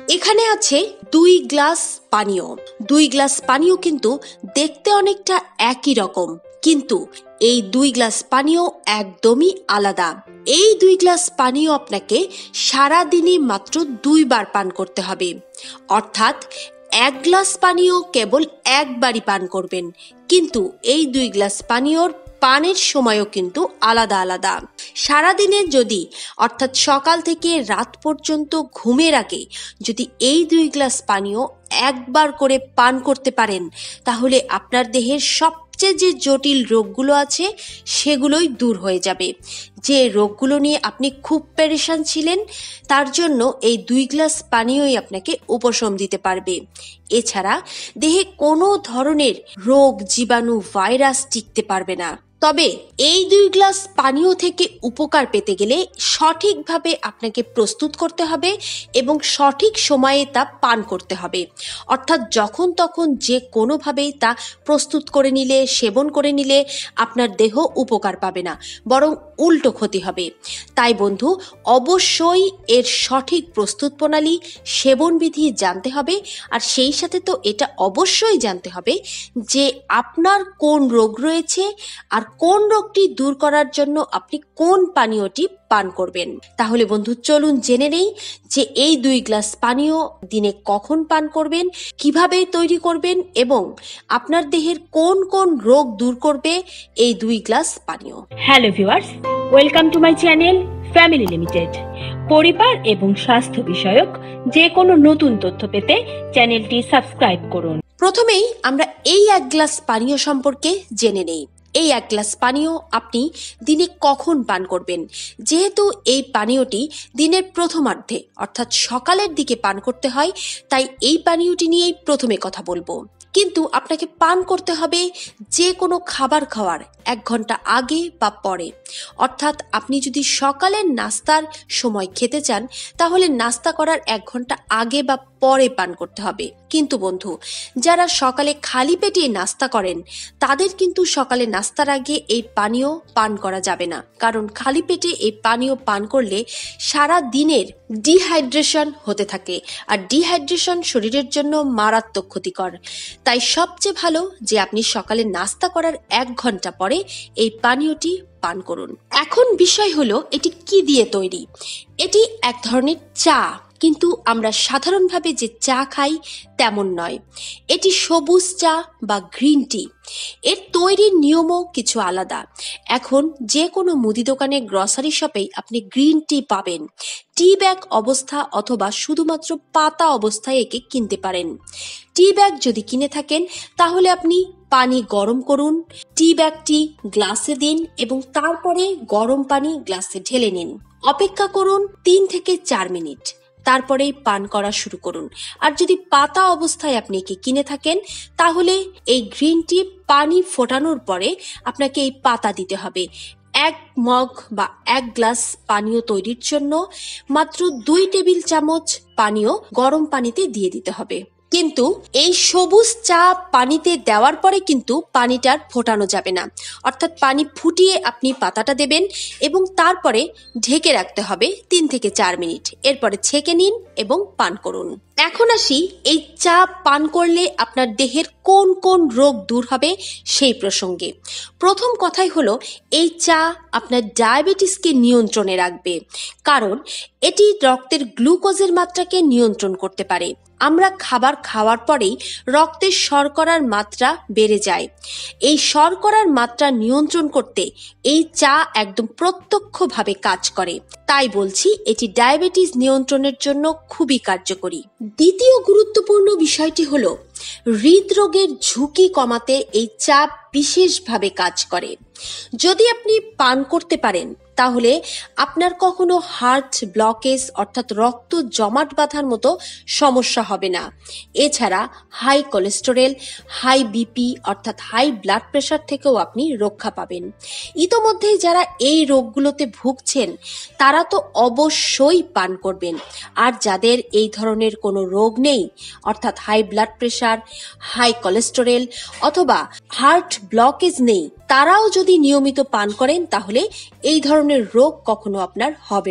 এখানে আছে 2 গ্লাস পানীয়। 2 গ্লাস পানীয় কিন্তু দেখতে অনেকটা একই রকম, কিন্তু এই 2 গ্লাস পানীয় একদমই আলাদা। এই 2 গ্লাস পানীয় আপনাকে সারাদিনে মাত্র 2 বার পান করতে হবে। অর্থাৎ 1 গ্লাস পানীয় কেবল একবারই পান করবেন, কিন্তু এই 2 গ্লাস পানীয়র পানের সময়ও কিন্তু আলাদা আলাদা। সারাদিনে যদি অর্থাৎ সকাল থেকে রাত পর্যন্ত ঘুমের আগে যদি এই 2 গ্লাস পানীয় একবার করে পান করতে পারেন, তাহলে আপনার দেহের সবচেয়ে যে জটিল রোগগুলো আছে সেগুলোই দূর হয়ে যাবে। যে রোগগুলো নিয়ে আপনি খুব পেরেশান ছিলেন, তার জন্য এই 2 গ্লাস পানীয়ই আপনাকে উপশম দিতে পারবে। এছাড়া দেহে কোনো ধরনের রোগ, জীবাণু, ভাইরাস টিকতে পারবে না। তবে এই 2 গ্লাস পানীয় থেকে উপকার পেতে গেলে সঠিকভাবে আপনাকে প্রস্তুত করতে হবে এবং সঠিক সময়ে তা পান করতে হবে। অর্থাৎ যখন তখন যে কোনোভাবেই তা প্রস্তুত করে নিলে, সেবন করে নিলে আপনার দেহ উপকার পাবে না, বরং উল্টো ক্ষতি হবে। তাই বন্ধু, অবশ্যই এর সঠিক প্রস্তুত প্রণালী, সেবন বিধি জানতে হবে। আর সেই সাথে তো এটা অবশ্যই জানতে হবে যে আপনার কোন রোগ রয়েছে আর কোন রোগটি দূর করার জন্য আপনি কোন পানীয়টি পান করবেন। তাহলে বন্ধু, চলুন জেনে নেই যে এই 2 গ্লাস পানীয় দিনে কখন পান করবেন, কিভাবে তৈরি করবেন এবং আপনার দেহের কোন কোন রোগ দূর করবে এই 2 গ্লাস পানীয়। Hello viewers, welcome to my channel family limited. পরিবার এবং স্বাস্থ্য বিষয়ক যে কোনো নতুন তথ্য পেতে চ্যানেলটি সাবস্ক্রাইব করুন। প্রথমেই আমরা এই 1 গ্লাস পানীয় সম্পর্কে জেনে নেই। এই 1 গ্লাস পানীয় আপনি দিনে কখন পান করবেন। যেহেতু এই পানীয়টি দিনের প্রথমার্ধে অর্থাৎ সকালের দিকে পান করতে হয়, তাই এই পানীয়টি নিয়েই প্রথমে কথা বলবো। কিন্তু আপনাকে পান করতে হবে যে কোনো খাবার খাওয়ার 1 ঘন্টা আগে বা পরে। অর্থাৎ আপনি যদি সকালের নাস্তার সময় খেতে চান, তাহলে নাস্তা করার 1 ঘন্টা আগে বা পরে পান করতে হবে। কিন্তু বন্ধু, যারা সকালে খালি পেটে নাস্তা করেন, তাদের কিন্তু সকালে নাস্তার আগে এই পানীয় পান করা যাবে না। কারণ খালি পেটে এই পানীয় পান করলে সারা দিনের ডিহাইড্রেশন হতে থাকে, আর ডিহাইড্রেশন শরীরের জন্য মারাত্মক ক্ষতিকর। তাই সবচেয়ে ভালো যে আপনি সকালে নাস্তা করার 1 ঘন্টা পরে এই পানীয়টি পান করুন। এখন বিষয় হলো এটি কি দিয়ে তৈরি। এটি এক ধরনের চা, কিন্তু আমরা সাধারণভাবে যে চা খাই তেমন নয়। এটি সবুজ চা বা গ্রিন টি। এর তৈরির নিয়মও কিছু আলাদা। এখন যে কোনো মুদি দোকানে, গ্রসারি শপেই আপনি গ্রিন টি পাবেন। টি ব্যাগ অবস্থা অথবা শুধুমাত্র পাতা অবস্থায় একে কিনতে পারেন। টি ব্যাগ যদি কিনে থাকেন, তাহলে আপনি পানি গরম করুন, টি ব্যাগটি গ্লাসে দিন এবং তারপরে গরম পানি গ্লাসে ঢেলে নিন। অপেক্ষা করুন 3 থেকে 4 মিনিট, তারপরেই পান করা শুরু করুন। আর যদি পাতা অবস্থায় আপনি একে কিনে থাকেন, তাহলে এই গ্রিন টি পানি ফোটানোর পরে আপনাকে এই পাতা দিতে হবে। 1 মগ বা 1 গ্লাস পানীয় তৈরির জন্য মাত্র 2 টেবিল চামচ পানীয় গরম পানিতে দিয়ে দিতে হবে। কিন্তু এই সবুজ চা পানিতে দেওয়ার পরে কিন্তু পানিটার ফোটানো যাবে না। অর্থাৎ পানি ফুটিয়ে আপনি পাতাটা দেবেন এবং তারপরে ঢেকে রাখতে হবে 3 থেকে 4 মিনিট। এরপরে ছেঁকে নিন এবং পান করুন। এখন আসি এই চা পান করলে আপনার দেহের কোন কোন রোগ দূর হবে সেই প্রসঙ্গে। প্রথম কথাই হলো, এই চা আপনার ডায়াবেটিসকে নিয়ন্ত্রণে রাখবে, কারণ এটি রক্তের গ্লুকোজের মাত্রাকে নিয়ন্ত্রণ করতে পারে। আমরা খাবার খাওয়ার পরেই রক্তের শর্করার মাত্রা বেড়ে যায়। এই শর্করার মাত্রা নিয়ন্ত্রণ করতে এই চা একদম প্রত্যক্ষভাবে কাজ করে। তাই বলছি, এটি ডায়াবেটিস নিয়ন্ত্রণের জন্য খুবই কার্যকরী। দ্বিতীয় গুরুত্বপূর্ণ বিষয়টি হলো, হৃদরোগের ঝুঁকি কমাতে এই চা বিশেষভাবে কাজ করে। যদি আপনি পান করতে পারেন, তাহলে আপনার কখনো হার্ট ব্লকেজ অর্থাৎ রক্ত জমাট বাঁধার মতো সমস্যা হবে না। এছাড়া হাই কোলেস্টেরল, হাই বিপি অর্থাৎ হাই ব্লাড প্রেশার থেকেও আপনি রক্ষা পাবেন। ইতোমধ্যেই যারা এই রোগগুলোতে ভুগছেন, তারা তো অবশ্যই পান করবেন। আর যাদের এই ধরনের কোনো রোগ নেই, অর্থাৎ high blood pressure, high cholesterol অথবা হার্ট ব্লকেজ নেই, তারাও যদি নিয়মিত পান করেন, তাহলে এই ধরনের রোগ কখনো আপনার হবে না।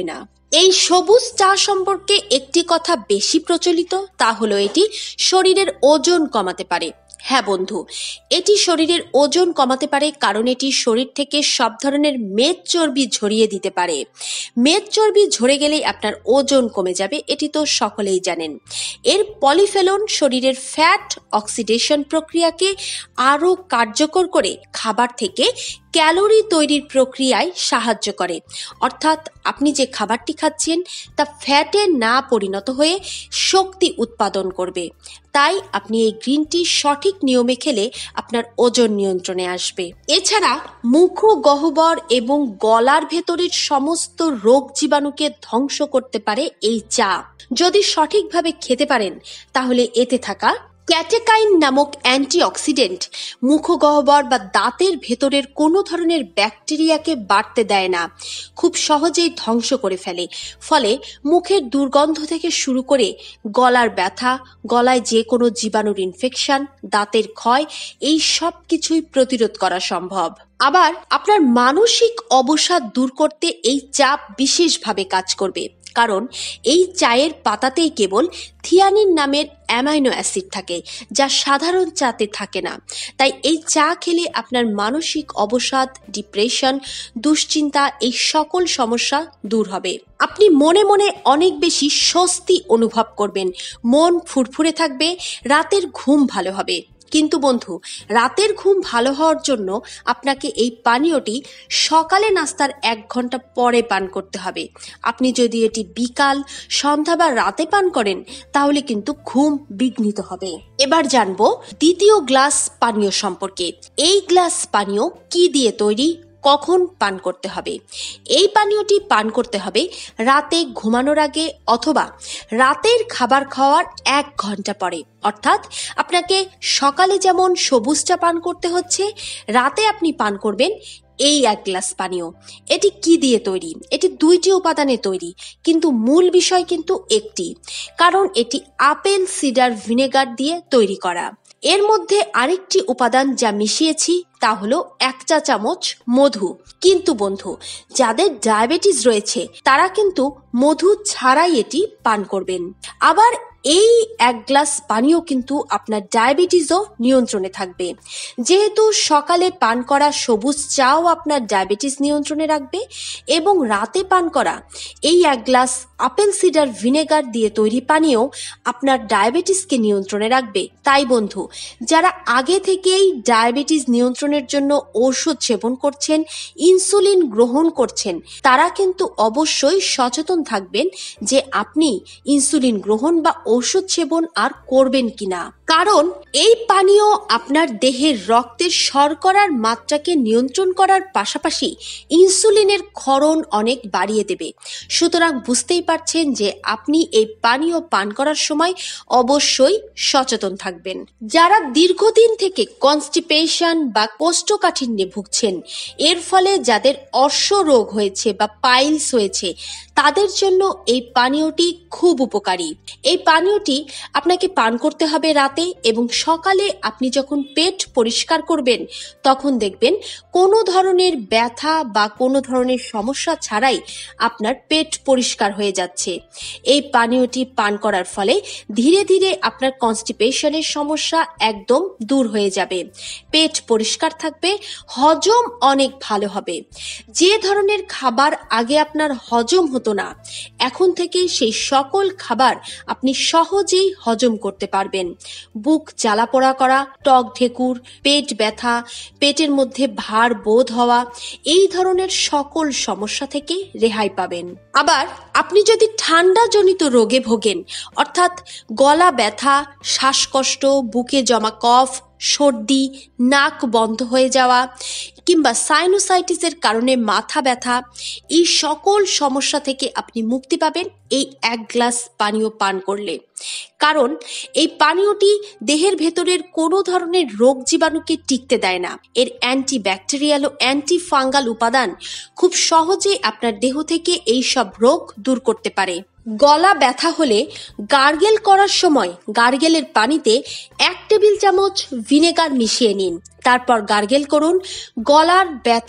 এই সবুজ চা সম্পর্কে একটি কথা বেশি প্রচলিত, তা হলো এটি শরীরের ওজন কমাতে পারে। হ্যাঁ বন্ধু, এটি শরীরের ওজন কমাতে পারে, কারণ এটি শরীর থেকে সব ধরনের মেদ চর্বি ঝরিয়ে দিতে পারে। মেদ চর্বি ঝরে গেলেই আপনার ওজন কমে যাবে, এটি তো সকলেই জানেন। এর পলিফেনল শরীরের ফ্যাট অক্সিডেশন প্রক্রিয়াকে আরও কার্যকর করে খাবার থেকে ক্যালোরি তৈরির প্রক্রিয়ায় সাহায্য করে। অর্থাৎ আপনি যে খাবারটি খাচ্ছেন তা ফ্যাটে না পরিণত হয়ে শক্তি উৎপাদন করবে। তাই আপনি এই গ্রিন টি সঠিক নিয়মে খেলে আপনার ওজন নিয়ন্ত্রণে আসবে। এছাড়া মুখ গহ্বর এবং গলার ভেতরের সমস্ত রোগ জীবাণুকে ধ্বংস করতে পারে এই চা। যদি সঠিকভাবে খেতে পারেন তাহলে এতে থাকা ক্যাটেকাইন নামক অ্যান্টিঅক্সিডেন্ট মুখগহ্বর বা দাঁতের ভেতরের কোনো ধরনের ব্যাকটেরিয়াকে বাড়তে দেয় না, খুব সহজেই ধ্বংস করে ফেলে। ফলে মুখের দুর্গন্ধ থেকে শুরু করে গলার ব্যথা, গলায় যে কোনো জীবাণুর ইনফেকশন, দাঁতের ক্ষয়, এই সব কিছুই প্রতিরোধ করা সম্ভব। আবার আপনার মানসিক অবসাদ দূর করতে এই চা বিশেষভাবে কাজ করবে, কারণ এই চায়ের পাতাতেই কেবল থিয়ানিন নামের অ্যামাইনো অ্যাসিড থাকে, যা সাধারণ চাতে থাকে না। তাই এই চা খেলে আপনার মানসিক অবসাদ, ডিপ্রেশন, দুশ্চিন্তা, এই সকল সমস্যা দূর হবে। আপনি মনে মনে অনেক বেশি স্বস্তি অনুভব করবেন, মন ফুরফুরে থাকবে, রাতের ঘুম ভালো হবে। কিন্তু বন্ধু, রাতের ঘুম ভালো হওয়ার জন্য আপনাকে এই পানীয়টি সকালে নাস্তার 1 ঘন্টা পরে পান করতে হবে। আপনি যদি এটি বিকাল, সন্ধ্যা বা রাতে পান করেন তাহলে কিন্তু ঘুম বিঘ্নিত হবে। এবার জানবো দ্বিতীয় গ্লাস পানীয় সম্পর্কে। এই গ্লাস পানীয় কি দিয়ে তৈরি, কখন পান করতে হবে? এই পানীয়টি পান করতে হবে রাতে ঘুমানোর আগে অথবা রাতের খাবার খাওয়ার 1 ঘন্টা পরে। অর্থাৎ আপনাকে সকালে যেমন সবুজ চা পান করতে হচ্ছে, রাতে আপনি পান করবেন এই 1 গ্লাস পানীয়। এটি কি দিয়ে তৈরি? এটি 2টি উপাদানে তৈরি, কিন্তু মূল বিষয় কিন্তু একটি, কারণ এটি আপেল সিডার ভিনেগার দিয়ে তৈরি করা। এর মধ্যে আরেকটি উপাদান যা মিশিয়েছি তা হলো 1 চা চামচ মধু। কিন্তু বন্ধু, যাদের ডায়াবেটিস রয়েছে তারা কিন্তু মধু ছাড়াই এটি পান করবেন। আবার এই 1 গ্লাস পানীয় কিন্তু আপনার ডায়াবেটিসও নিয়ন্ত্রণে থাকবে, যেহেতু সকালে পান করা সবুজ চাও আপনার ডায়াবেটিস নিয়ন্ত্রণে রাখবে এবং রাতে পান করা এই 1 গ্লাস আপেল সিডার ভিনেগার দিয়ে তৈরি পানীয় আপনার ডায়াবেটিসকে নিয়ন্ত্রণে রাখবে। তাই বন্ধু, যারা আগে থেকেই ডায়াবেটিস নিয়ন্ত্রণের জন্য ওষুধ সেবন করছেন, ইনসুলিন গ্রহণ করছেন, তারা কিন্তু অবশ্যই সচেতন থাকবেন যে আপনি ইনসুলিন গ্রহণ বা ওষুধ সেবন আর করবেন কিনা। কারণ এই পানীয় আপনার দেহের রক্তের শর্করার মাত্রাকে নিয়ন্ত্রণ করার পাশাপাশি ইনসুলিনের ক্ষরণ অনেক বাড়িয়ে দেবে। সুতরাং বুঝতেই পারছেন যে আপনি এই পানীয় পান করার সময় অবশ্যই সচেতন থাকবেন। যারা দীর্ঘদিন থেকে কনস্টিপেশন বা কোষ্ঠকাঠিন্যে ভুগছেন, এর ফলে যাদের অর্শ রোগ হয়েছে বা পাইলস হয়েছে, তাদের জন্য এই পানীয়টি খুব উপকারী। এই পানীয়টি আপনাকে পান করতে হবে রাতে, এবং সকালে আপনি যখন পেট পরিষ্কার করবেন তখন দেখবেন কোনো ধরনের ব্যথা বা কোনো ধরনের সমস্যা ছাড়াই আপনার পেট পরিষ্কার হয়ে যাচ্ছে। এই পানীয়টি পান করার ফলে ধীরে ধীরে আপনার কনস্টিপেশনের সমস্যা একদম দূর হয়ে যাবে, পেট পরিষ্কার থাকবে, হজম অনেক ভালো হবে। যে ধরনের খাবার আগে আপনার হজম হতো না, এখন থেকে সেই সকল খাবার আপনি সহজেই হজম করতে পারবেন। বুক জ্বালাপোড়া করা, টক ঢেকুর, পেট ব্যথা, পেটের মধ্যে ভার বোধ হওয়া, এই ধরনের সকল সমস্যা থেকে রেহাই পাবেন। আবার আপনি যদি ঠান্ডা জনিত রোগে ভোগেন, অর্থাৎ গলা ব্যথা, শ্বাসকষ্ট, বুকে জমা কফ, সর্দি, নাক বন্ধ হয়ে যাওয়া কিংবা সাইনোসাইটিসের কারণে মাথা ব্যথা, এই সকল সমস্যা থেকে আপনি মুক্তি পাবেন এই 1 গ্লাস পানীয় পান করলে। কারণ এই পানীয়টি দেহের ভেতরের কোনো ধরনের রোগ জীবাণুকে টিকতে দেয় না। এর অ্যান্টিব্যাকটেরিয়াল ও অ্যান্টি ফাঙ্গাল উপাদান খুব সহজে আপনার দেহ থেকে এই সব রোগ দূর করতে পারে। গলা ব্যথা হলে গার্গেল করার সময় গার্গেলের পানিতে 1 টেবিল চামচ ভিনেগার মিশিয়ে নিন, তারপর গার্গেল করুন। গলার ব্যথা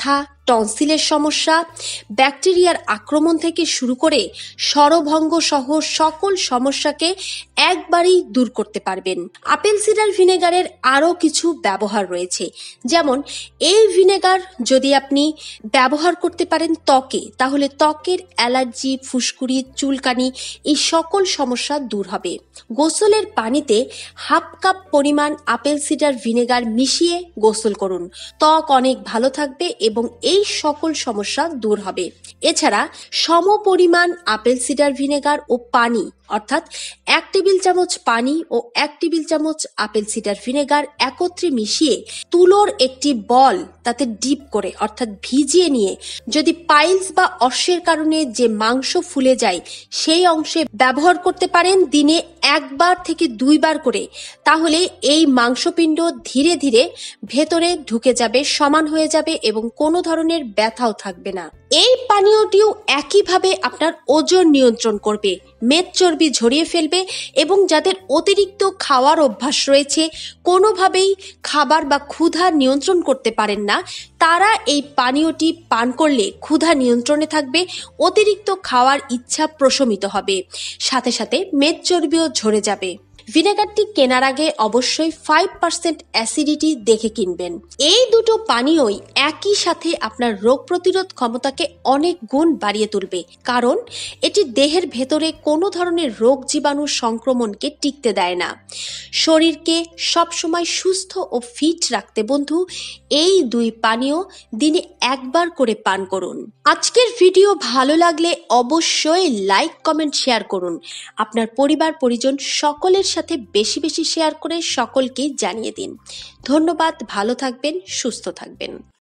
টনসিলের সমস্যা, ব্যাকটেরিয়ার আক্রমণ থেকে শুরু করে স্বরভঙ্গ সহ সকল সমস্যাকে একবারেই দূর করতে পারবেন। আপেল সিডার ভিনেগারের আরও কিছু ব্যবহার রয়েছে, যেমন এই ভিনেগার যদি আপনি ব্যবহার করতে পারেন ত্বকে, তাহলে ত্বকের অ্যালার্জি, ফুসকুড়ি, চুলকানি এই সকল সমস্যা দূর হবে। গোসলের পানিতে হাফ কাপ পরিমাণ আপেল সিডার ভিনেগার মিশিয়ে গোসল করুন, ত্বক অনেক ভালো থাকবে এবং এই সকল সমস্যা দূর হবে। এছাড়া সম পরিমাণ আপেল সিডার ভিনেগার ও পানি অর্থাৎ 1 টেবিল চামচ পানি ও 1 টেবিল চামচ আপেল সিডার ভিনেগার একত্রে মিশিয়ে তুলোর একটি বল তাতে ডিপ করে অর্থাৎ ভিজিয়ে নিয়ে যদি পাইলস বা অর্শের কারণে যে মাংস ফুলে যায় সেই অংশে ব্যবহার করতে পারেন দিনে 1 বার থেকে 2 বার করে, তাহলে এই মাংসপিণ্ড ধীরে ধীরে ভেতরে ঢুকে যাবে, সমান হয়ে যাবে এবং কোনো ধরনের ব্যথাও থাকবে না। এই পানীয়টিও একইভাবে আপনার ওজন নিয়ন্ত্রণ করবে, মেদ চর্বি ঝরিয়ে ফেলবে এবং যাদের অতিরিক্ত খাওয়ার অভ্যাস রয়েছে, কোনোভাবেই খাবার বা ক্ষুধা নিয়ন্ত্রণ করতে পারেন না, তারা এই পানীয়টি পান করলে ক্ষুধা নিয়ন্ত্রণে থাকবে, অতিরিক্ত খাওয়ার ইচ্ছা প্রশমিত হবে, সাথে সাথে মেদ চর্বিও ঝরে যাবে। ভিনেগারটি কেনার আগে অবশ্যই 5% অ্যাসিডিটি দেখে কিনবেন। এই দুটো পানীয়ই একই সাথে আপনার রোগ প্রতিরোধ ক্ষমতাকে অনেক গুণ বাড়িয়ে তুলবে, কারণ এটি দেহের ভেতরে কোনো ধরনের রোগ জীবাণু সংক্রমণকে টিকতে দেয় না। শরীরকে সবসময় সুস্থ ও ফিট রাখতে বন্ধু এই 2 পানীয় দিনে 1 বার করে পান করুন। আজকের ভিডিও ভালো লাগলে অবশ্যই লাইক, কমেন্ট, শেয়ার করুন। আপনার পরিবার পরিজন সকলের সাথে বেশি বেশি শেয়ার করে সকলকে জানিয়ে দিন। ধন্যবাদ, ভালো থাকবেন, সুস্থ থাকবেন।